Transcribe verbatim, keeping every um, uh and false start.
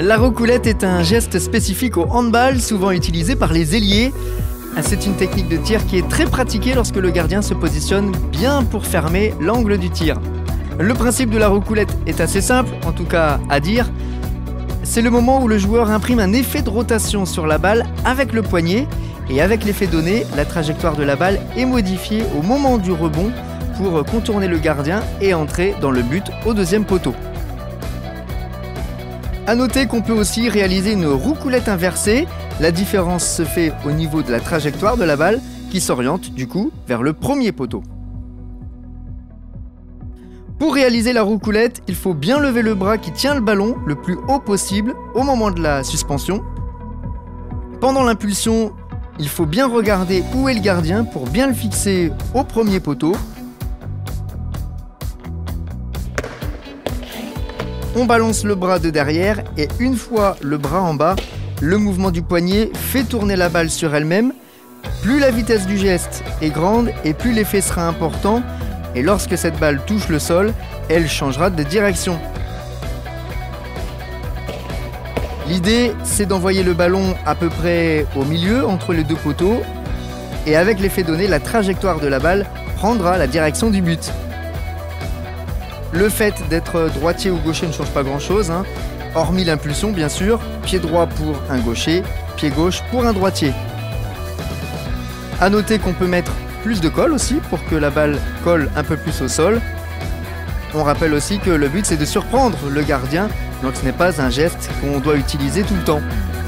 La roucoulette est un geste spécifique au handball, souvent utilisé par les ailiers. C'est une technique de tir qui est très pratiquée lorsque le gardien se positionne bien pour fermer l'angle du tir. Le principe de la roucoulette est assez simple, en tout cas à dire. C'est le moment où le joueur imprime un effet de rotation sur la balle avec le poignet, et avec l'effet donné, la trajectoire de la balle est modifiée au moment du rebond pour contourner le gardien et entrer dans le but au deuxième poteau. A noter qu'on peut aussi réaliser une roucoulette inversée. La différence se fait au niveau de la trajectoire de la balle qui s'oriente du coup vers le premier poteau. Pour réaliser la roucoulette, il faut bien lever le bras qui tient le ballon le plus haut possible au moment de la suspension. Pendant l'impulsion, il faut bien regarder où est le gardien pour bien le fixer au premier poteau. On balance le bras de derrière et une fois le bras en bas, le mouvement du poignet fait tourner la balle sur elle-même. Plus la vitesse du geste est grande et plus l'effet sera important. Et lorsque cette balle touche le sol, elle changera de direction. L'idée, c'est d'envoyer le ballon à peu près au milieu, entre les deux poteaux. Et avec l'effet donné, la trajectoire de la balle prendra la direction du but. Le fait d'être droitier ou gaucher ne change pas grand-chose, hein, hormis l'impulsion bien sûr, pied droit pour un gaucher, pied gauche pour un droitier. A noter qu'on peut mettre plus de colle aussi pour que la balle colle un peu plus au sol. On rappelle aussi que le but c'est de surprendre le gardien, donc ce n'est pas un geste qu'on doit utiliser tout le temps.